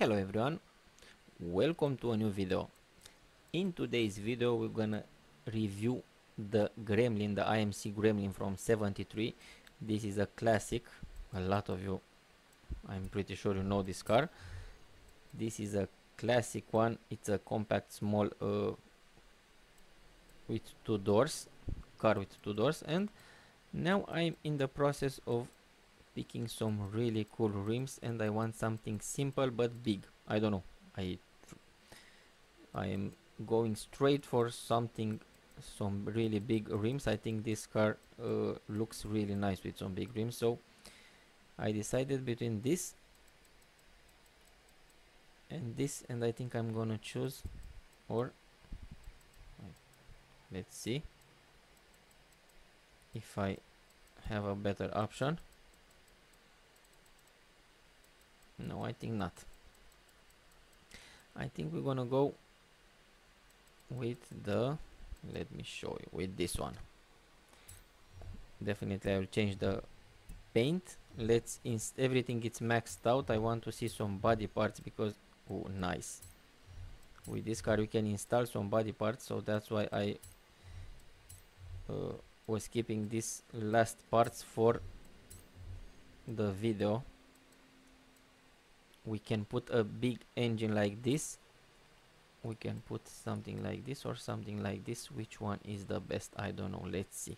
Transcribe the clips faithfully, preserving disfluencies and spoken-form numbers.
Hello everyone, welcome to a new video. In today's video we're gonna review the Gremlin, the I M C Gremlin from seventy-three. This is a classic. A lot of you, I'm pretty sure you know this car. This is a classic one. It's a compact small uh, with two doors, car with two doors, and now I'm in the process of picking some really cool rims, and I want something simple but big. I don't know. I I am going straight for something, some really big rims. I think this car uh, looks really nice with some big rims, so I decided between this and this, and I think I'm gonna choose, or let's see if I have a better option. No, I think not. I think we're gonna go with the, let me show you, with this one. Definitely I will change the paint. Let's inst everything gets maxed out. I want to see some body parts because oh, nice. With this car we can install some body parts, so that's why I uh, was keeping these last parts for the video. We can put a big engine like this, we can put something like this or something like this. Which one is the best? I don't know. Let's see.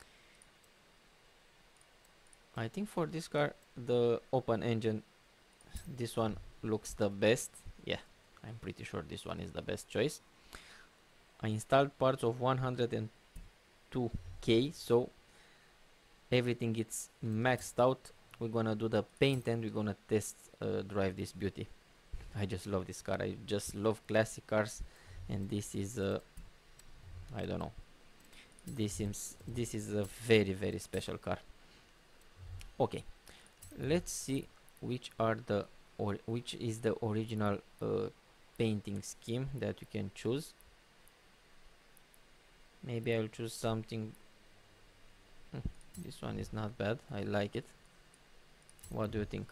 I think for this car the open engine, this one looks the best. Yeah, I'm pretty sure this one is the best choice. I installed parts of one hundred two K, so everything is maxed out. We're gonna do the paint and we're gonna test uh, drive this beauty. I just love this car. I just love classic cars, and this is uh, I don't know, this seems this is a very very special car. Okay, let's see which are the or which is the original uh, painting scheme that you can choose. Maybe I'll choose something. Hmm, this one is not bad. I like it. What do you think?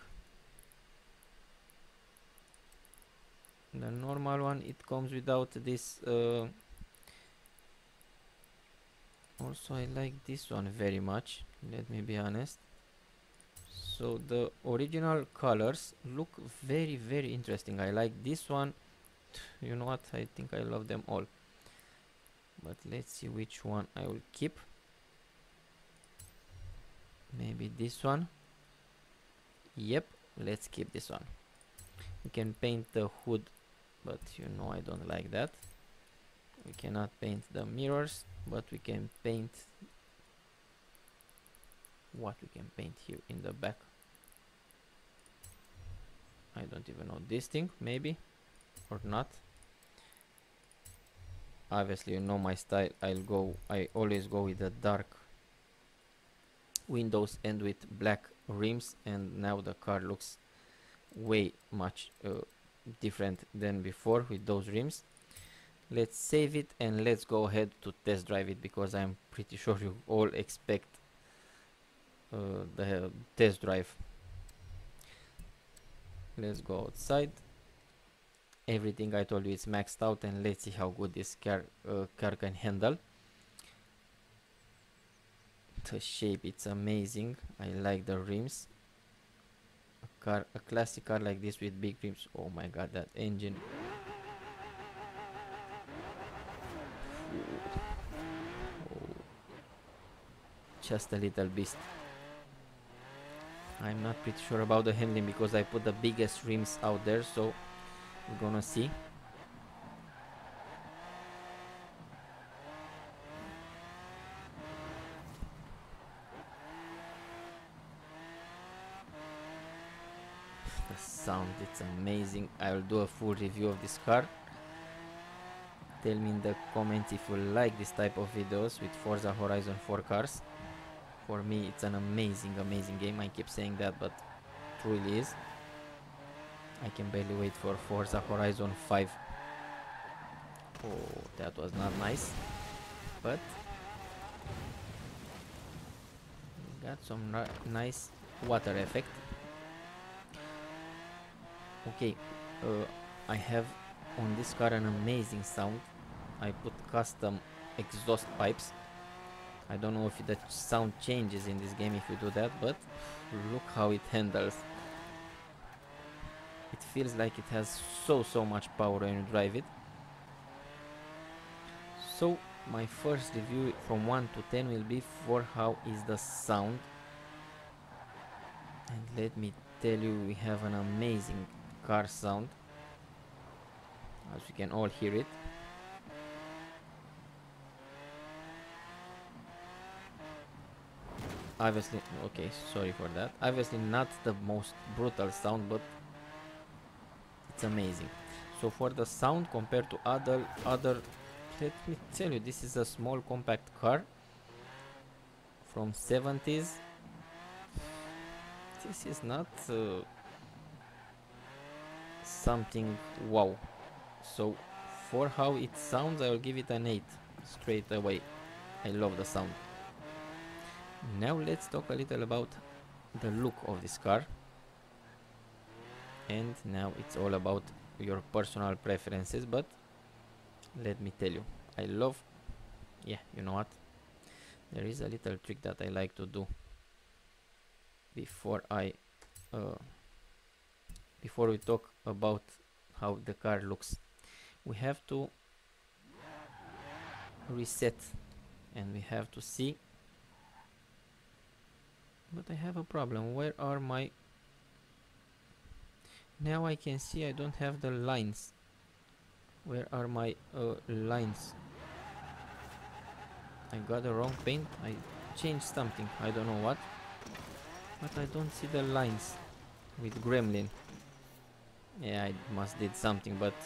The normal one, it comes without this. Uh, also, I like this one very much. Let me be honest. So the original colors look very very interesting. I like this one. You know what? I think I love them all. But let's see which one I will keep. Maybe this one. Yep, let's keep this one. We can paint the hood, but you know I don't like that. We cannot paint the mirrors, but we can paint what we can paint here in the back. I don't even know, this thing maybe or not. Obviously you know my style. I'll go I always go with the dark windows and with black rims, and now the car looks way much uh, different than before with those rims. Let's save it and let's go ahead to test drive it, because I'm pretty sure you all expect uh, the test drive. Let's go outside. Everything I told you is maxed out, and let's see how good this car uh, car can handle. The shape, it's amazing. I like the rims. A car, a classic car like this with big rims. Oh my god, that engine. Oh, just a little beast. I'm not pretty sure about the handling because I put the biggest rims out there, so we're gonna see. The sound, it's amazing. I will do a full review of this car. Tell me in the comments if you like this type of videos with Forza Horizon four cars. For me it's an amazing amazing game. I keep saying that, but it really is. I can barely wait for Forza Horizon five. Oh, that was not nice, but got some nice water effect. Okay, uh, I have on this car an amazing sound. I put custom exhaust pipes. I don't know if the sound changes in this game if you do that, but look how it handles. It feels like it has so so much power when you drive it. So my first review from one to ten will be for how is the sound. And let me tell you, we have an amazing car sound, as we can all hear it. Obviously, okay, sorry for that. Obviously not the most brutal sound, but it's amazing. So for the sound compared to other other let me tell you, this is a small compact car from seventies. This is not uh, something wow. So for how it sounds, I will give it an eight straight away. I love the sound. Now let's talk a little about the look of this car. And now it's all about your personal preferences, but let me tell you, I love, yeah, you know what, there is a little trick that I like to do before I uh, before we talk about how the car looks. We have to reset and we have to see, but I have a problem. Where are my, now I can see I don't have the lines. Where are my uh, lines? I got the wrong paint. I changed something, I don't know what, but I don't see the lines with Gremlin. Yeah, I must did something, but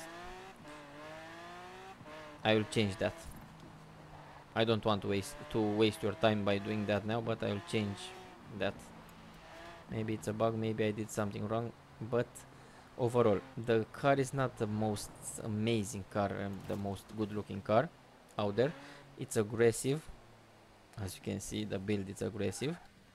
I will change that. I don't want to waste to waste your time by doing that now, but I will change that. Maybe it's a bug, maybe I did something wrong, but overall the car is not the most amazing car and the most good looking car out there. It's aggressive, as you can see the build is aggressive,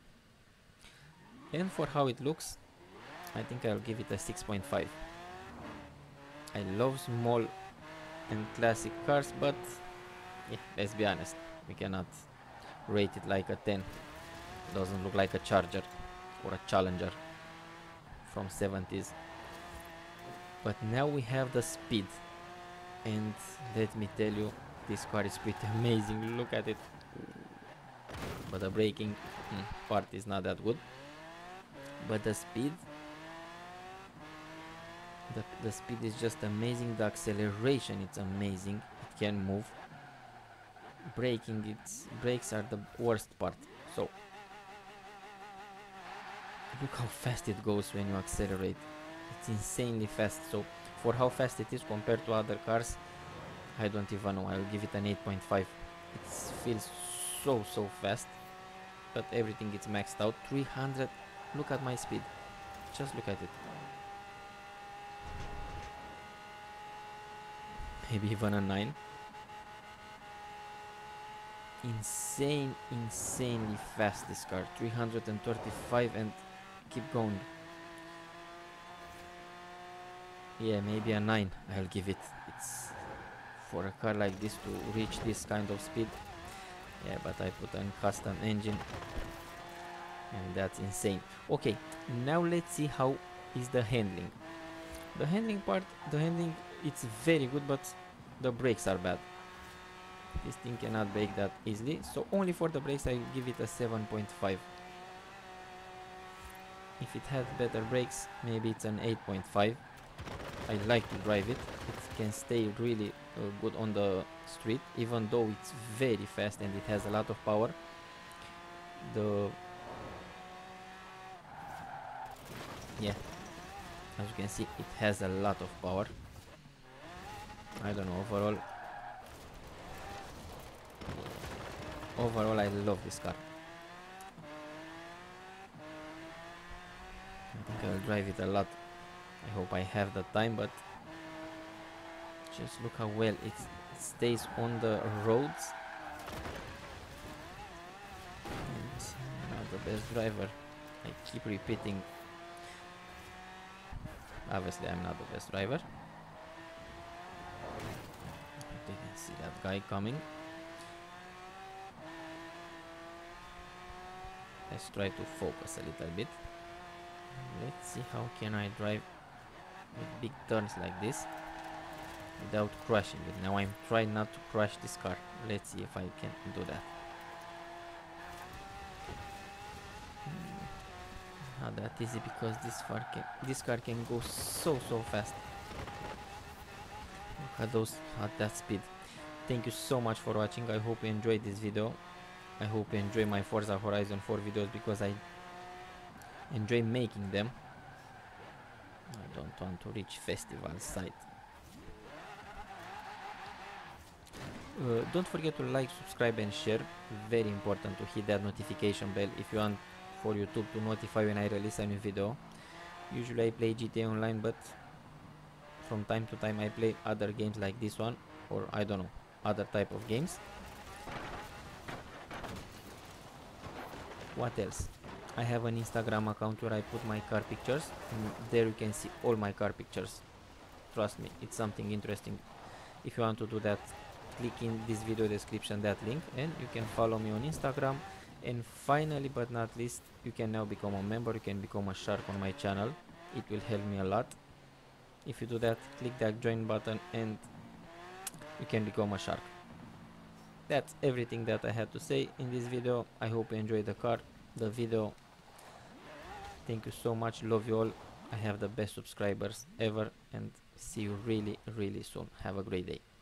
and for how it looks I think I'll give it a six point five. I love small and classic cars, but yeah, let's be honest, we cannot rate it like a ten. It doesn't look like a Charger or a Challenger from seventies. But now we have the speed, and let me tell you, this car is pretty amazing. Look at it. But the braking mm, part is not that good, but the speed the, the speed is just amazing. The acceleration, it's amazing. It can move. Braking, its brakes are the worst part. So look how fast it goes when you accelerate. It's insanely fast. So for how fast it is compared to other cars, I don't even know. I'll give it an eight point five. It feels so so fast, but everything is maxed out. three hundred. Look at my speed. Just look at it. Maybe even a nine. Insane, insanely fast this car. three hundred thirty-five and keep going. Yeah, maybe a nine I'll give it. It's for a car like this to reach this kind of speed. Yeah, but I put a custom engine and that's insane. Okay, now let's see how is the handling. The handling part, the handling it's very good, but the brakes are bad. This thing cannot brake that easily, so only for the brakes I give it a seven point five. If it had better brakes, maybe it's an eight point five. I like to drive it. It can stay really uh, good on the street, even though it's very fast and it has a lot of power. The yeah, as you can see, it has a lot of power. I don't know, overall overall I love this car. I think I'll drive it a lot. I hope I have the time, but just look how well it stays on the roads. And not the best driver, I keep repeating. Obviously I'm not the best driver. Didn't see that guy coming. Let's try to focus a little bit. Let's see how can I drive with big turns like this without crashing it. Now I'm trying not to crash this car. Let's see if I can do that. Hmm, not that easy because this car can this car can go so so fast. Look at those at that speed. Thank you so much for watching. I hope you enjoyed this video. I hope you enjoy my Forza Horizon four videos because I enjoy making them. I don't want to reach festival site. Uh, don't forget to like, subscribe and share. Very important to hit that notification bell if you want for YouTube to notify when I release a new video. Usually I play G T A Online, but from time to time I play other games like this one, or I don't know, other type of games. What else? I have an Instagram account where I put my car pictures, and there you can see all my car pictures. Trust me, it's something interesting. If you want to do that, click in this video description that link and you can follow me on Instagram. And finally but not least, you can now become a member. You can become a shark on my channel. It will help me a lot. If you do that, click that join button and you can become a shark. That's everything that I had to say in this video. I hope you enjoyed the car, the video. Thank you so much. Love you all. I have the best subscribers ever and see you really really soon. Have a great day.